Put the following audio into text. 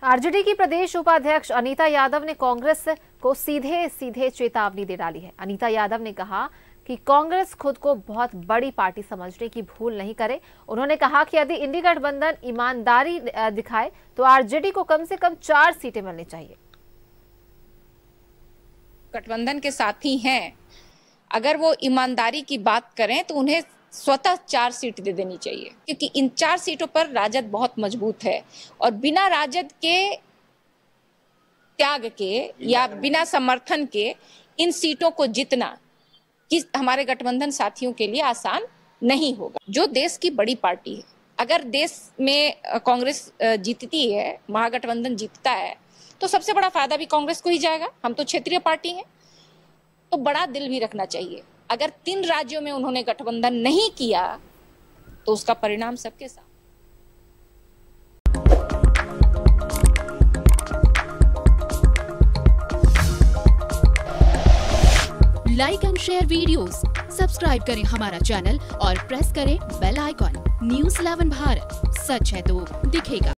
RJD की प्रदेश उपाध्यक्ष अनीता यादव ने कांग्रेस को सीधे सीधे चेतावनी दे डाली है। अनीता यादव ने कहा कि कांग्रेस खुद को बहुत बड़ी पार्टी समझने की भूल नहीं करे। उन्होंने कहा कि यदि इंडी गठबंधन ईमानदारी दिखाए तो आरजेडी को कम से कम 4 सीटें मिलनी चाहिए। गठबंधन के साथी हैं, अगर वो ईमानदारी की बात करें तो उन्हें स्वतः 4 सीट दे देनी चाहिए, क्योंकि इन 4 सीटों पर राजद बहुत मजबूत है और बिना राजद के त्याग के या बिना समर्थन के इन सीटों को जीतना हमारे गठबंधन साथियों के लिए आसान नहीं होगा। जो देश की बड़ी पार्टी है, अगर देश में कांग्रेस जीतती है, महागठबंधन जीतता है, तो सबसे बड़ा फायदा भी कांग्रेस को ही जाएगा। हम तो क्षेत्रीय पार्टी हैं, तो बड़ा दिल भी रखना चाहिए। अगर 3 राज्यों में उन्होंने गठबंधन नहीं किया तो उसका परिणाम सबके साथ। Like and share videos, subscribe करें हमारा चैनल और प्रेस करें बेल आइकॉन। न्यूज़ 11 भारत, सच है तो दिखेगा।